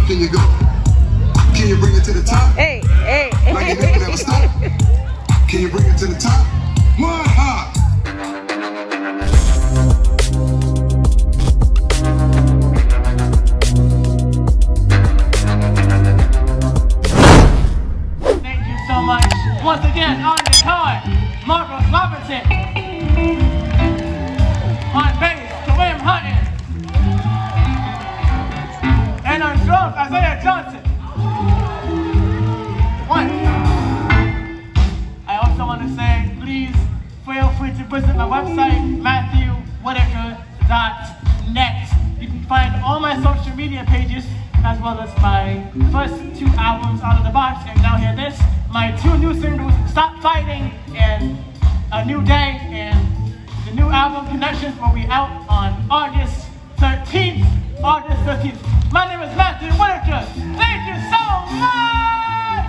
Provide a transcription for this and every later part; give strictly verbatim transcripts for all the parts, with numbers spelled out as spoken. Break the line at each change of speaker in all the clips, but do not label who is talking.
Can you go? Can you bring it to the top?
Hey, hey, hey.
Like it never stop. Can you bring it to the top? One hop.
Thank you so much. Once again, on the card, Marcus Robinson. On bass, William Hutton. And on drums, Isaiah Johnson. One. I also want to say, please feel free to visit my website, matthew whitaker dot net. You can find all my social media pages, as well as my first two albums out of the box, and now hear this, my two new singles, Stop Fighting and A New Day, and the new album, Connections, will be out on August thirteenth. August thirteenth. My name is Matthew Whitaker. Thank you so much!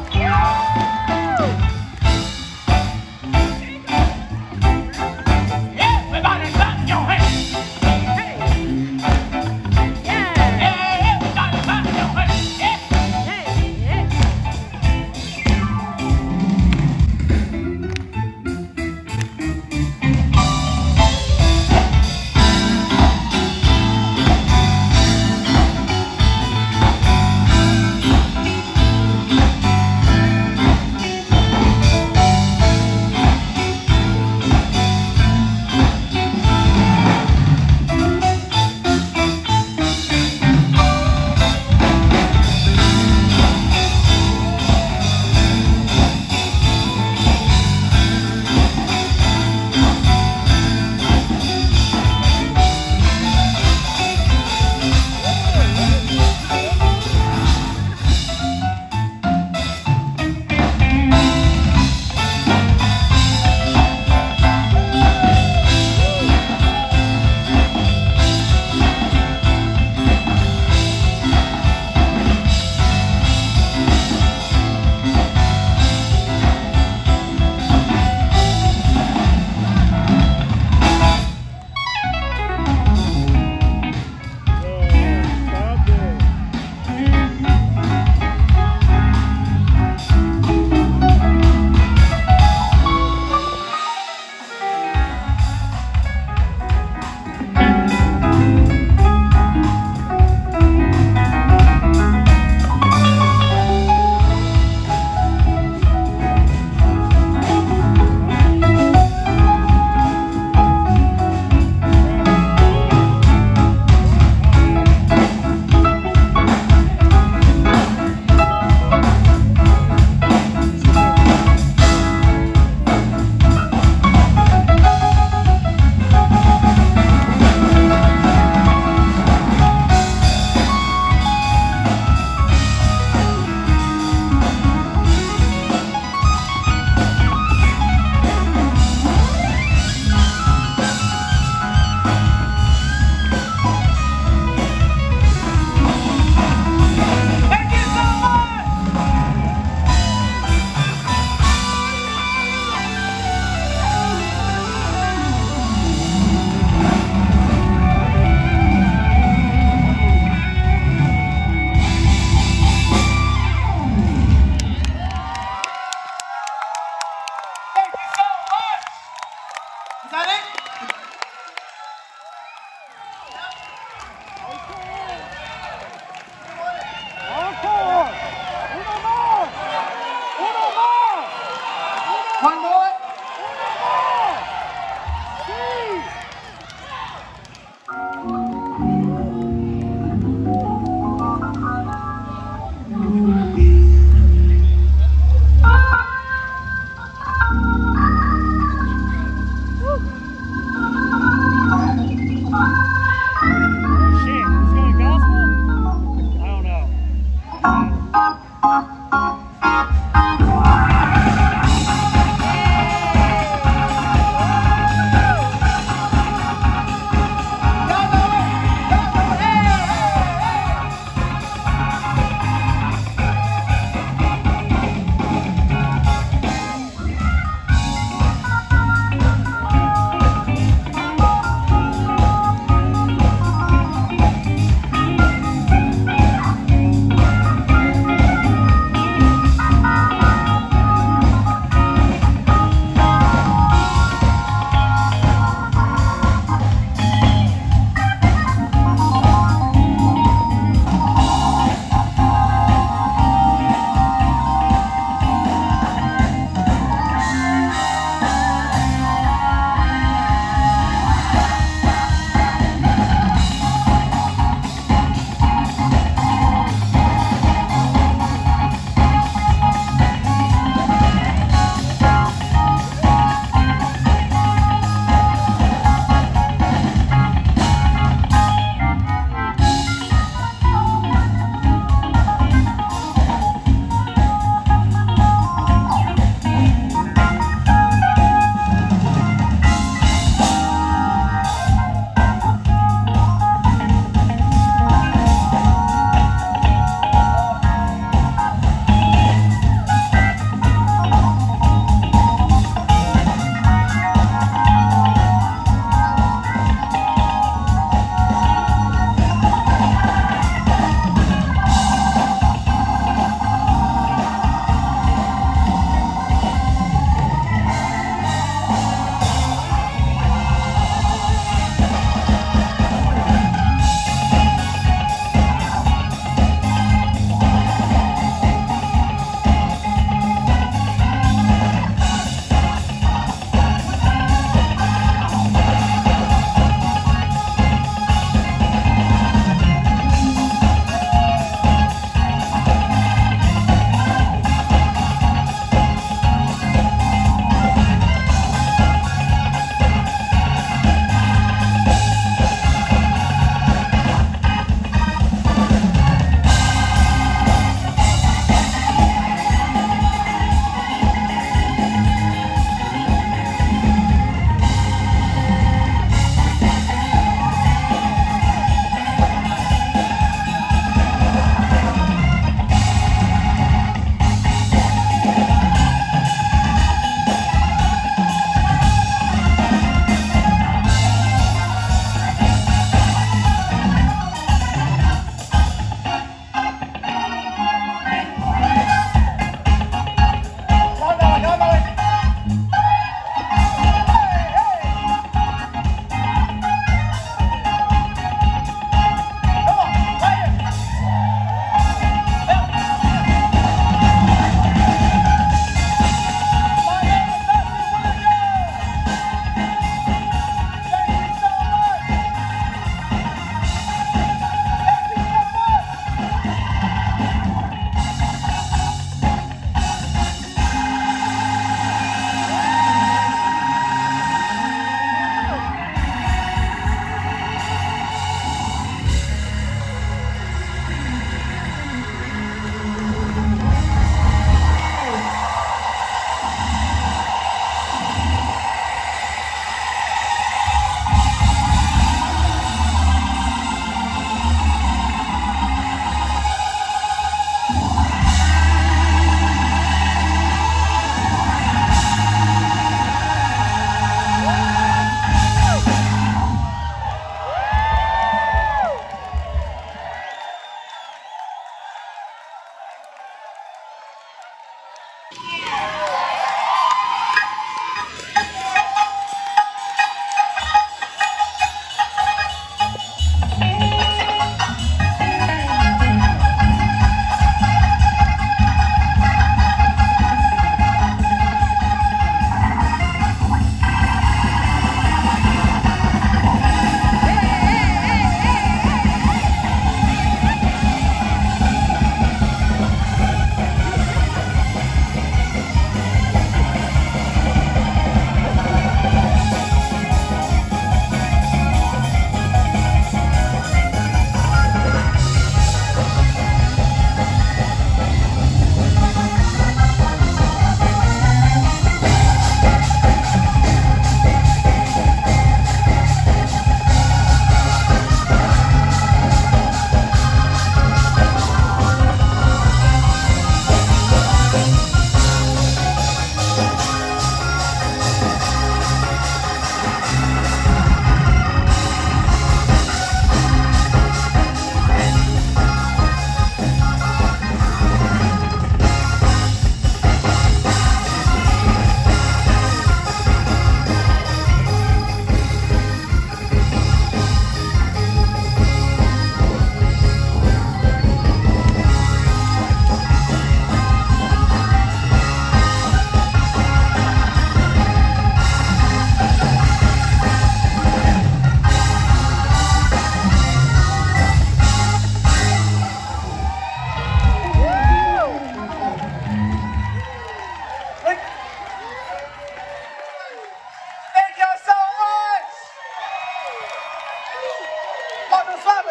Everybody clap your hands! Hey! Yeah! Yeah, everybody clap your hands! Yeah! Hey! Yeah! One more.
Yeah!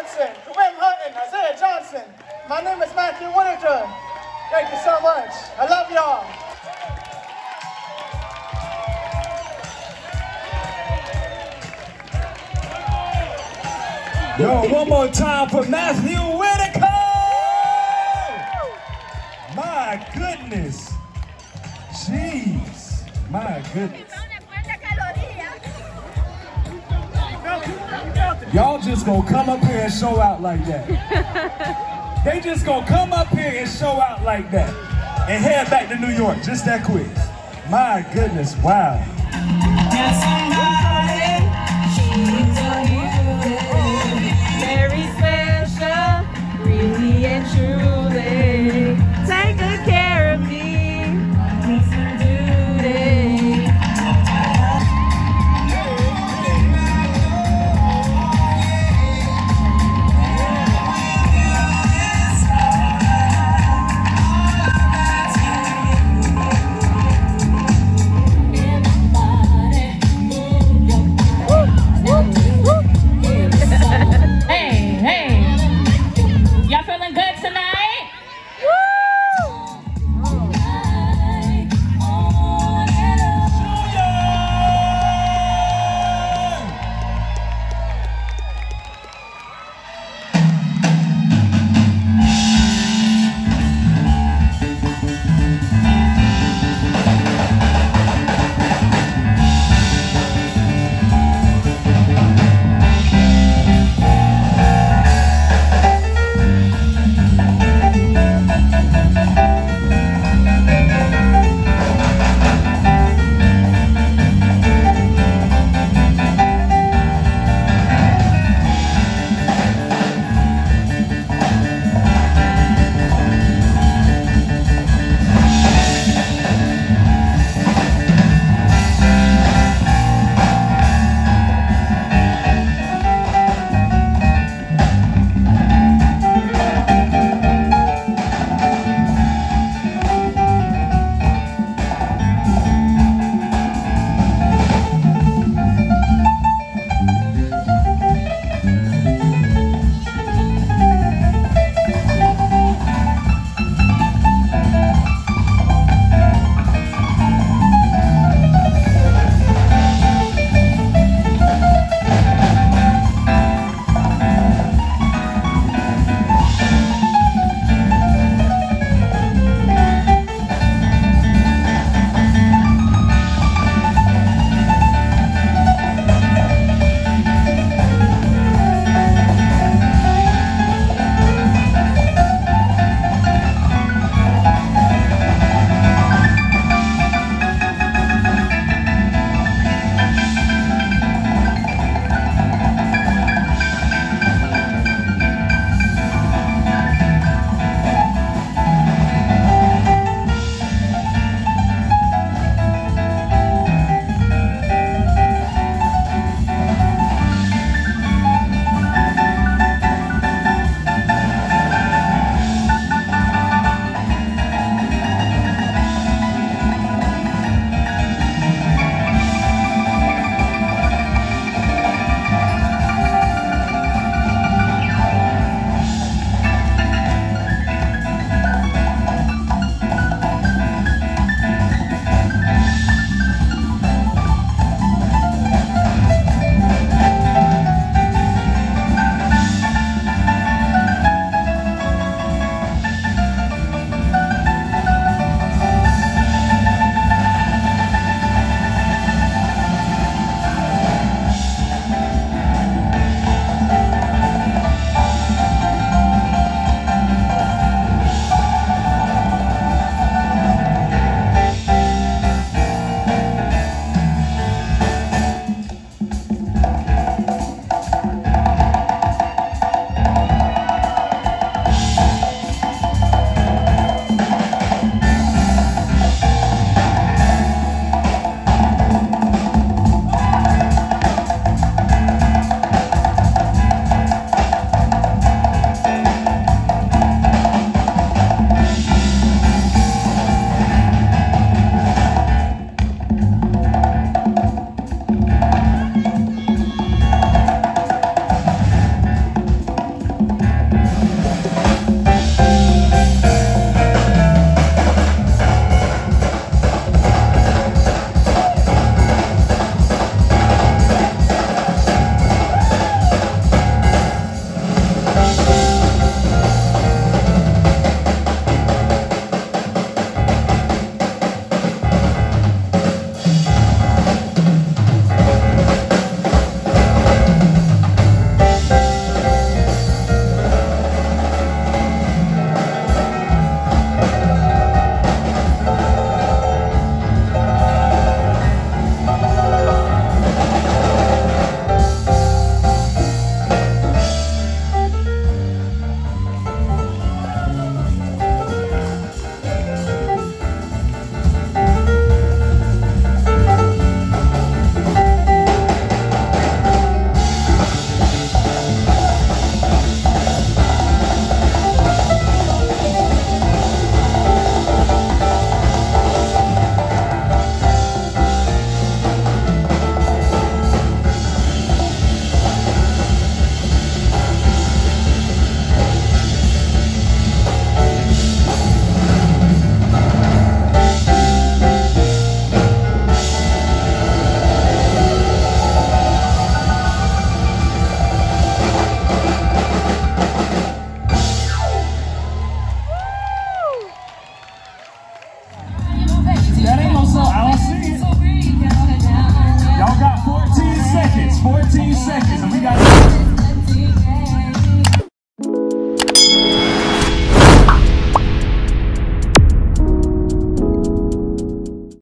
Robinson, Kareem Hutton, Isaiah Johnson. My name is Matthew Whitaker. Thank you so much. I love y'all.
Yo, one more time for Matthew Whitaker! My goodness. Jeez. My goodness. Y'all just gonna come up here and show out like that. They just gonna come up here and show out like that. And head back to New York just that quick. My goodness, wow.